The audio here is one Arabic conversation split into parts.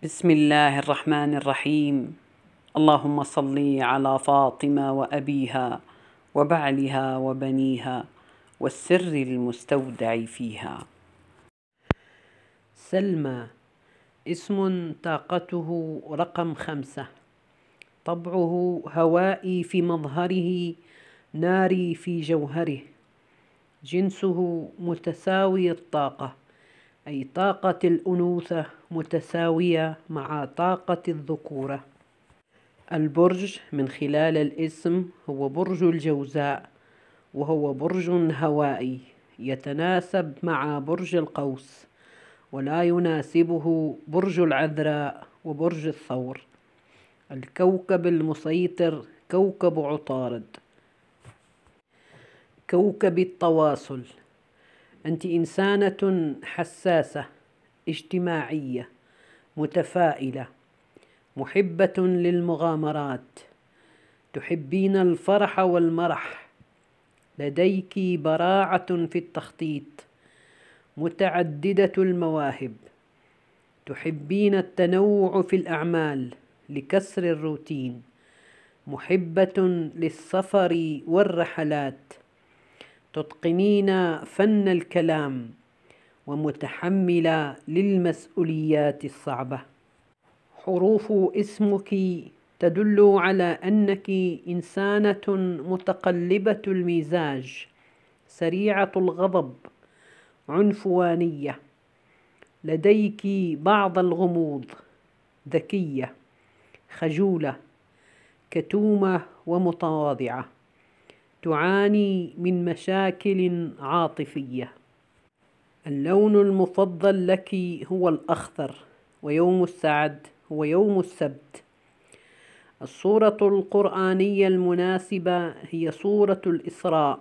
بسم الله الرحمن الرحيم. اللهم صل على فاطمة وأبيها وبعلها وبنيها والسر المستودع فيها. سلمى اسم طاقته رقم 5. طبعه هوائي في مظهره، ناري في جوهره. جنسه متساوي الطاقة، أي طاقة الأنوثة متساوية مع طاقة الذكورة. البرج من خلال الاسم هو برج الجوزاء، وهو برج هوائي يتناسب مع برج القوس، ولا يناسبه برج العذراء وبرج الثور. الكوكب المسيطر كوكب عطارد. كوكب التواصل. أنت إنسانة حساسة، اجتماعية، متفائلة، محبة للمغامرات، تحبين الفرح والمرح، لديك براعة في التخطيط، متعددة المواهب، تحبين التنوع في الأعمال لكسر الروتين، محبة للسفر والرحلات، تتقنين فن الكلام، ومتحملة للمسؤوليات الصعبة. حروف اسمك تدل على أنك إنسانة متقلبة المزاج، سريعة الغضب، عنفوانية، لديك بعض الغموض، ذكية، خجولة، كتومة ومتواضعة، تعاني من مشاكل عاطفية. اللون المفضل لك هو الأخضر، ويوم السعد هو يوم السبت. السورة القرآنية المناسبة هي سورة الإسراء.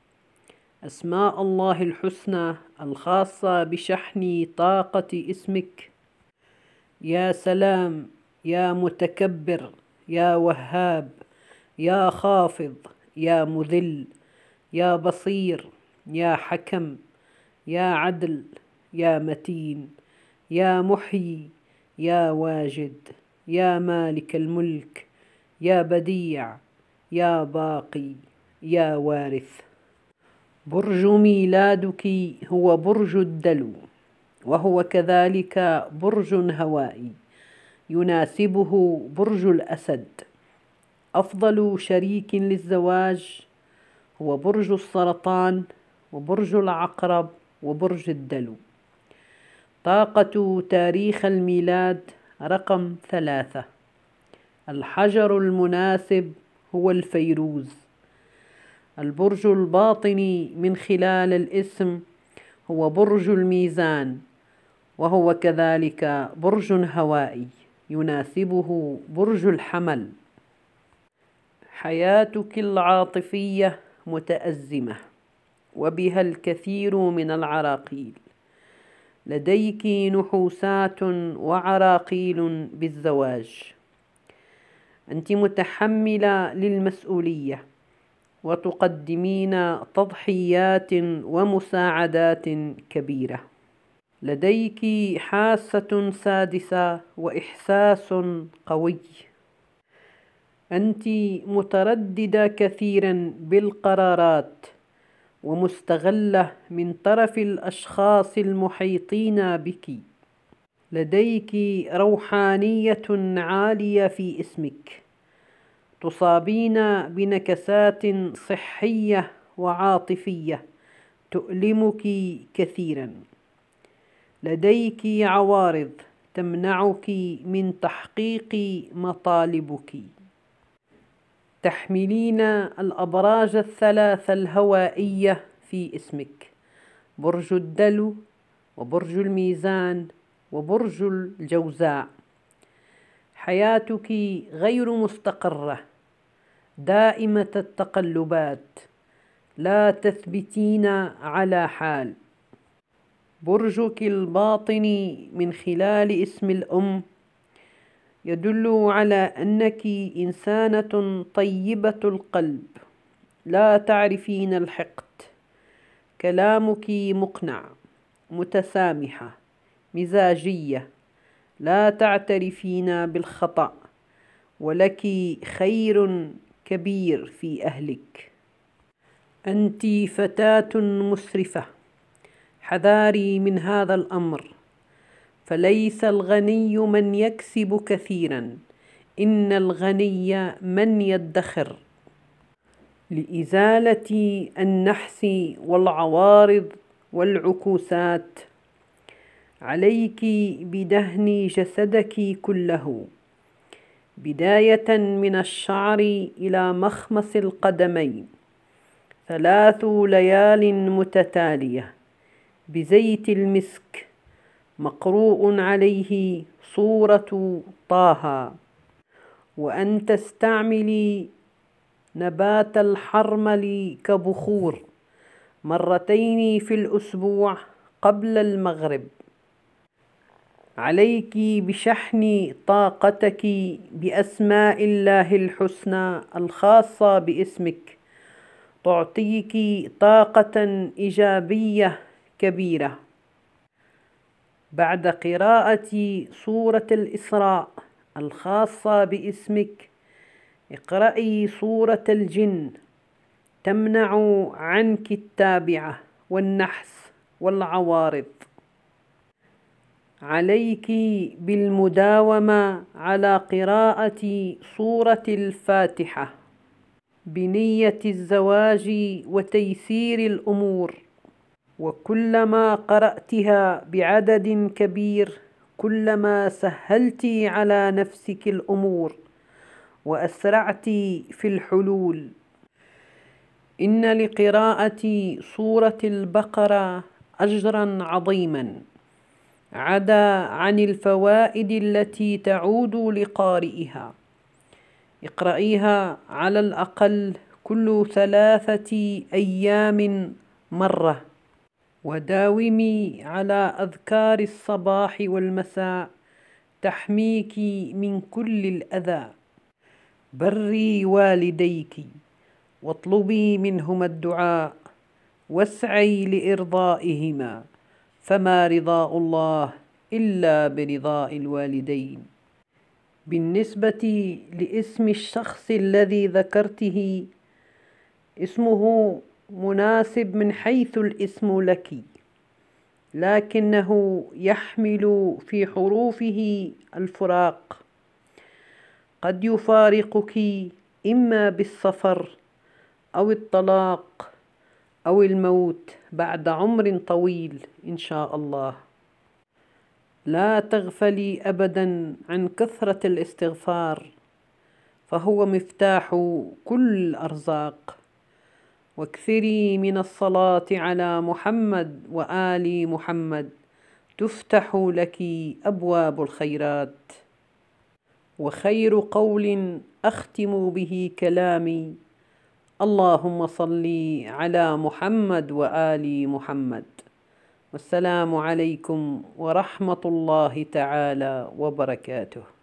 أسماء الله الحسنى الخاصة بشحن طاقة اسمك: يا سلام، يا متكبر، يا وهاب، يا خافض، يا مذل، يا بصير، يا حكم، يا عدل، يا متين، يا محيي، يا واجد، يا مالك الملك، يا بديع، يا باقي، يا وارث. برج ميلادك هو برج الدلو، وهو كذلك برج هوائي، يناسبه برج الأسد. أفضل شريك للزواج هو برج السرطان وبرج العقرب وبرج الدلو. طاقة تاريخ الميلاد رقم 3. الحجر المناسب هو الفيروز. البرج الباطني من خلال الاسم هو برج الميزان، وهو كذلك برج هوائي، يناسبه برج الحمل. حياتك العاطفية متأزمة، وبها الكثير من العراقيل. لديك نحوسات وعراقيل بالزواج. أنت متحملة للمسؤولية، وتقدمين تضحيات ومساعدات كبيرة. لديك حاسة سادسة وإحساس قوي. أنت مترددة كثيرا بالقرارات، ومستغلة من طرف الأشخاص المحيطين بك. لديك روحانية عالية في اسمك. تصابين بنكسات صحية وعاطفية تؤلمك كثيرا. لديك عوارض تمنعك من تحقيق مطالبك. تحملين الأبراج الثلاثة الهوائية في اسمك: برج الدلو، وبرج الميزان، وبرج الجوزاء. حياتك غير مستقرة، دائمة التقلبات، لا تثبتين على حال. برجك الباطني من خلال اسم الأم يدل على أنك إنسانة طيبة القلب، لا تعرفين الحقد. كلامك مقنع، متسامحة، مزاجية، لا تعترفين بالخطأ، ولك خير كبير في أهلك. أنت فتاة مسرفة، حذاري من هذا الأمر، فليس الغني من يكسب كثيرا، إن الغني من يدخر. لإزالة النحس والعوارض والعكوسات عليك بدهن جسدك كله، بداية من الشعر إلى مخمص القدمين 3 ليال متتالية بزيت المسك مقروء عليه صورة طه، وأن تستعملي نبات الحرمل كبخور 2 في الأسبوع قبل المغرب. عليك بشحن طاقتك بأسماء الله الحسنى الخاصة باسمك، تعطيك طاقة إيجابية كبيرة. بعد قراءة سورة الإسراء الخاصة باسمك، اقرأي سورة الجن، تمنع عنك التابعة والنحس والعوارض. عليك بالمداومة على قراءة سورة الفاتحة بنية الزواج وتيسير الأمور، وكلما قرأتها بعدد كبير كلما سهلت على نفسك الأمور وأسرعت في الحلول. إن لقراءة سورة البقرة أجرا عظيما، عدا عن الفوائد التي تعود لقارئها. اقرأيها على الأقل كل 3 أيام مرة، وداومي على أذكار الصباح والمساء تحميك من كل الأذى. بري والديك واطلبي منهما الدعاء، واسعي لإرضائهما، فما رضاء الله إلا برضاء الوالدين. بالنسبة لاسم الشخص الذي ذكرته، اسمه مناسب من حيث الاسم لك، لكنه يحمل في حروفه الفراق، قد يفارقك إما بالسفر أو الطلاق أو الموت بعد عمر طويل إن شاء الله. لا تغفلي أبدا عن كثرة الاستغفار، فهو مفتاح كل الأرزاق. واكثري من الصلاة على محمد وآل محمد، تفتح لك أبواب الخيرات. وخير قول أختم به كلامي: اللهم صل على محمد وآل محمد. والسلام عليكم ورحمة الله تعالى وبركاته.